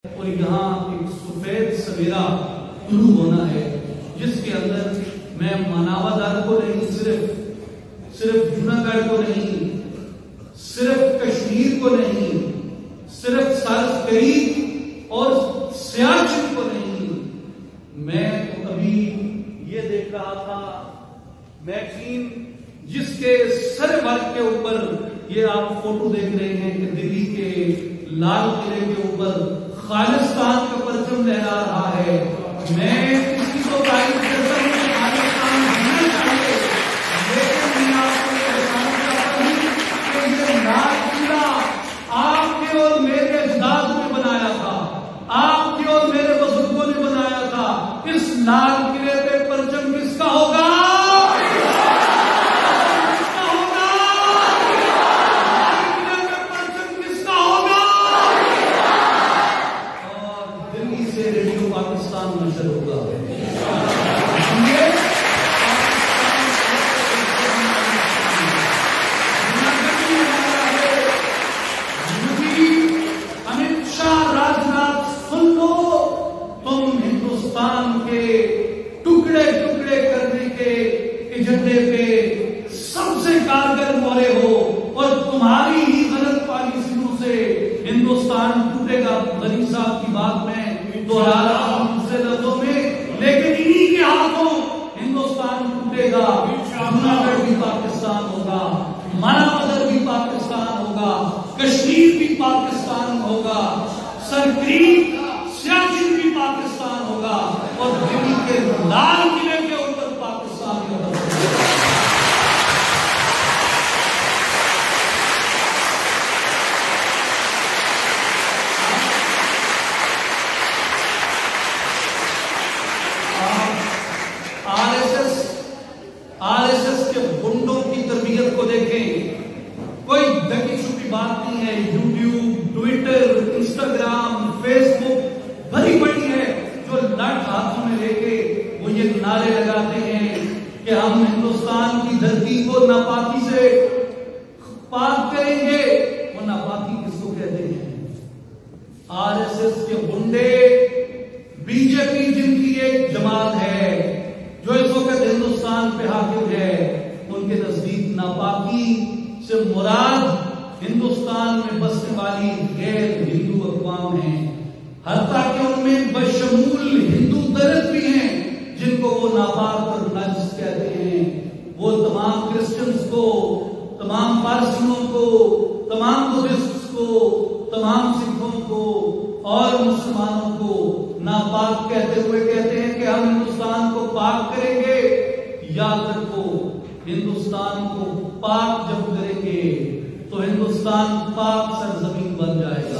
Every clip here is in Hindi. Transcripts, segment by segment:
और यहाँ एक सफेद सवेरा शुरू होना है, जिसके अंदर मैं मानवादार को नहीं, सिर्फ जूनागढ़ को नहीं, सिर्फ कश्मीर को नहीं, सिर्फ सारस्वती और सियाचिन को नहीं, मैं तो अभी ये देख रहा था मैगजीन जिसके सर वर्ग के ऊपर ये आप फोटो देख रहे हैं कि दिल्ली के लाल किले के ऊपर खालिस्तान का परचम लहरा रहा है। मैं किसी को तारीफ करता हूं कि खालिस्तान होना चाहिए, लेकिन मैं आपको ये बताना चाहता हूं कि ये लाल किला आपके और मेरे अजदाद ने बनाया था, आपके और मेरे बुजुर्गों ने बनाया था। इस लाल किले पे परचम किसका होगा? नजर होगा। अमित शाह, राजनाथ, सुन लो, तुम हिंदुस्तान के टुकड़े टुकड़े करने के एजेंडे पे सबसे कारगर मोरे हो और तुम्हारी ही गलत पॉलिसियों से हिंदुस्तान टूटेगा। गनी साहब की बात में दोहरा रहा हूं दूसरे लफ्जों में, लेकिन इन्हीं के हाथों हिंदुस्तान टूटेगा। जूनागढ़ भी पाकिस्तान होगा, मानावदर भी पाकिस्तान होगा, कश्मीर भी पाकिस्तान होगा, सरक्रीक सियाचिन भी पाकिस्तान होगा और दिल्ली के लाल किले के ऊपर पाकिस्तान होगा। आरएसएस के गुंडों की तरबियत को देखें, कोई ढकी छुपी बात नहीं है। यूट्यूब, ट्विटर, इंस्टाग्राम, फेसबुक भरी पड़ी है, जो लठ हाथों में लेके वो ये नारे लगाते हैं कि हम हिंदुस्तान की धरती को नापाकी से पाक करेंगे। वो नापाकी किसको कहते हैं? आरएसएस के गुंडे, बीजेपी जिनकी एक जमात है जो इस वक्त हिंदुस्तान पे हाकिम है, उनके नजदीक नापाकी से मुराद हिंदुस्तान में बसने वाली गैर हिंदू अक़वाम है। हत्ता कि उनमें बशमूल हिंदू दलित भी हैं जिनको वो नापाक और नाजिस कहते हैं। वो तमाम क्रिश्चियंस को, तमाम पारसियों को, तमाम बुद्धिस्ट को, तमाम सिखों को और मुसलमानों को नापाक कहते हुए कहते हैं कि हम हिंदुस्तान को पाक करेंगे। याद रखो, हिंदुस्तान को पाक जब करेंगे तो हिंदुस्तान पाक सरजमीन बन जाएगा।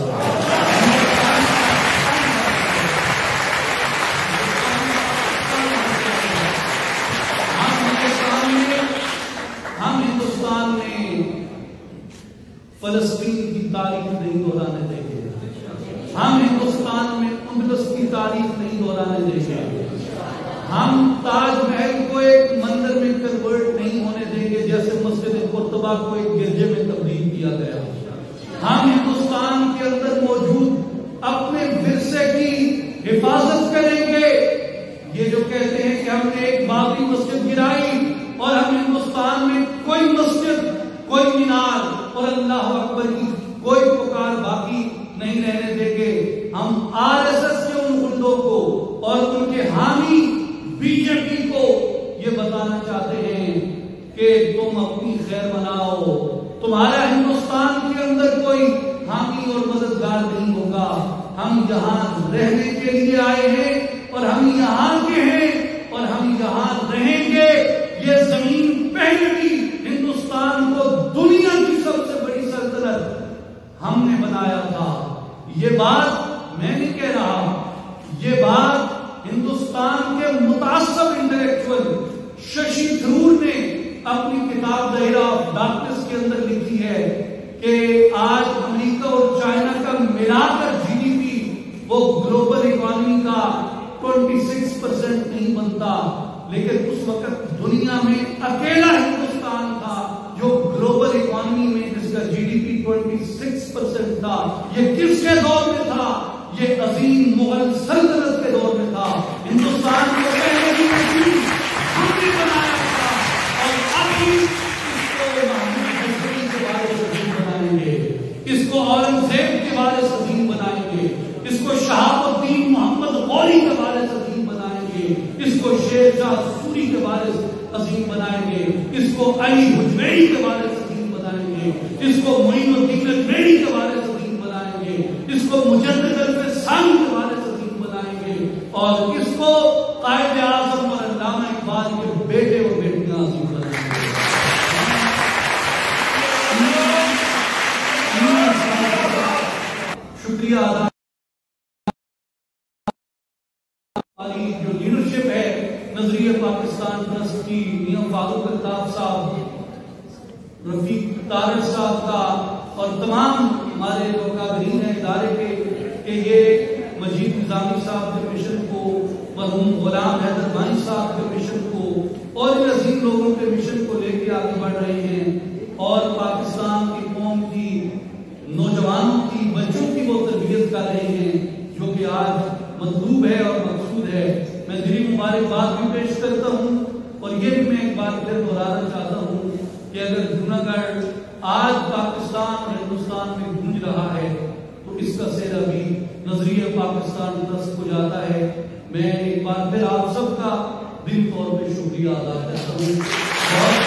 हम हिंदुस्तान में फलस्तीन की तारीख नहीं दोहराने देंगे। हम हिंदुस्तान में उंदलस की तारीख नहीं दोहराने देंगे। हम ताजमहल को एक मंदिर में कन्वर्ट नहीं होने देंगे जैसे मस्जिद कुर्तबा को एक गिरजे में तब्दील किया गया। हम हिंदुस्तान के अंदर मौजूद अपने विरसे की हिफाजत करेंगे। ये जो कहते हैं कि हमने एक बाबरी मस्जिद गिराई और हम हिंदुस्तान में कोई मस्जिद, कोई मीनार और अल्लाह अकबर की कोई पुकार बाकी नहीं रहने देंगे। हम आरएसएस के उन गुंडों को और उनके हामी बीजेपी को ये बताना चाहते हैं कि तुम अपनी खैर बनाओ, तुम्हारा हिंदुस्तान के अंदर कोई हामी और मददगार नहीं होगा। हम यहाँ रहने के लिए आए हैं और हम यहाँ के हैं और हम यहाँ रहेंगे। ये जमीन पहले भी हिंदुस्तान को दुनिया की सबसे बड़ी सल्तनत हमने बनाया था। ये बात मैं नहीं कह रहा, ये बात हिंदुस्तान के मुतासब इंटेलेक्चुअल शशि थरूर ने अपनी किताब द एरा ऑफ डार्कनेस के अंदर लिखी है कि आज अमेरिका और चाइना का मिलाकर जीडीपी वो ग्लोबल इकोनॉमी का 26% नहीं बनता, लेकिन उस वक्त दुनिया में अकेला हिंदुस्तान था जो ग्लोबल इकोनॉमी में जिसका जीडीपी 26% था। ये किसके दौर में था? ये अजीम मुगल सल्तनत के दौर में था। हिंदुस्तान को पहले भी हमने बनाया था और अभी इसको महमूद हसन के बारे से अजीम बनाएंगे, इसको औरंगजेब के बारे से अजीम बनाएंगे, इसको शहाबुद्दीन मोहम्मद गौरी के बारे से अजीम बनाएंगे, इसको शेरशाह सूरी के बारे से अजीम बनाएंगे, इसको अली हुजवेरी के बारे से अजीम बनाएंगे, इसको मोइनुद्दीन अजमेरी के बारे से अजीम बनाएंगे, इसको मुजद्दिद अल-फसानी के बारे से अजीम बनाएंगे और इसको कायदे आज़म और अल्लामा इकबाल के बेटे और बेटियां अजीम बनाएंगे। शुक्रिया अदा जो लीडरशिप है नजरिए पाकिस्तान ट्रस्ट की, मियां फारूक अल्ताफ साहब, रफीक तारड़ साहब का और तमाम हमारे लोकागरीन है इदारे के ये मजीद निजामी साहब के मिशन को, मरहूम गुलाम हैदर भाई साहब के मिशन को और इन अजीम लोगों के मिशन को लेकर आगे बढ़ रहे हैं और पाकिस्तान की कौम की नौजवानों की, बच्चों की वो तरबियत कर रहे हैं जो कि आज मतलूब है और मकसूद है। मैं दिली मुबारकबाद भी पेश करता हूँ और ये भी मैं एक बार फिर दोहराना चाहता हूँ कि अगर जूनागढ़ आज पाकिस्तान और हिंदुस्तान में गूंज रहा है तो इसका सेहरा भी नजरिया पाकिस्तान ट्रस्ट को जाता है। मैं एक बार फिर आप सबका दिल तौर पे शुक्रिया अदा करता हूँ।